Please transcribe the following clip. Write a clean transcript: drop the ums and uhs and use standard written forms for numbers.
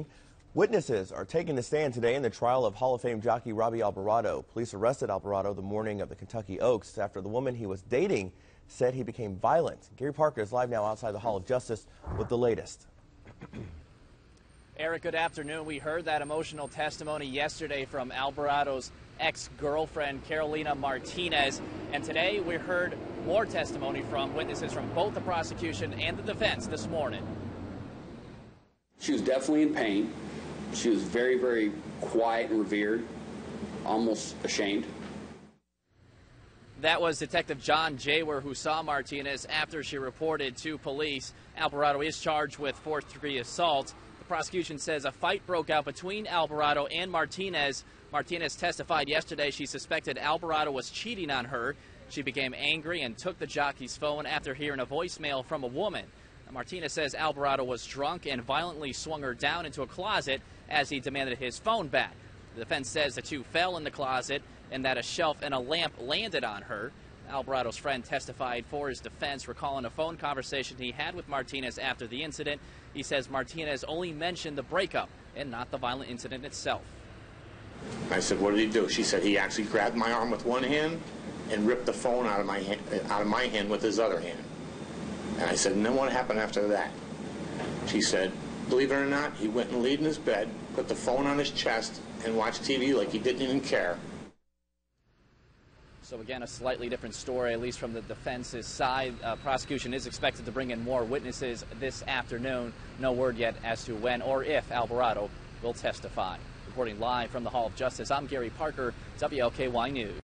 Witnesses are taking the stand today in the trial of Hall of Fame jockey Robby Albarado. Police arrested Albarado the morning of the Kentucky Oaks after the woman he was dating said he became violent. Gary Parker is live now outside the Hall of Justice with the latest. Eric, good afternoon. We heard that emotional testimony yesterday from Albarado's ex-girlfriend, Carolina Martinez. And today we heard more testimony from witnesses from both the prosecution and the defense this morning. She was definitely in pain. She was very, very quiet and revered, almost ashamed. That was Detective John Jawer, who saw Martinez after she reported to police. Albarado is charged with fourth-degree assault. The prosecution says a fight broke out between Albarado and Martinez. Martinez testified yesterday she suspected Albarado was cheating on her. She became angry and took the jockey's phone after hearing a voicemail from a woman. Martinez says Albarado was drunk and violently swung her down into a closet as he demanded his phone back. The defense says the two fell in the closet and that a shelf and a lamp landed on her. Albarado's friend testified for his defense, recalling a phone conversation he had with Martinez after the incident. He says Martinez only mentioned the breakup and not the violent incident itself. I said, what did he do? She said he actually grabbed my arm with one hand and ripped the phone out of my hand with his other hand. And I said, and then what happened after that? She said, believe it or not, he went and laid in his bed, put the phone on his chest, and watched TV like he didn't even care. So again, a slightly different story, at least from the defense's side. Prosecution is expected to bring in more witnesses this afternoon. No word yet as to when or if Albarado will testify. Reporting live from the Hall of Justice, I'm Gary Parker, WLKY News.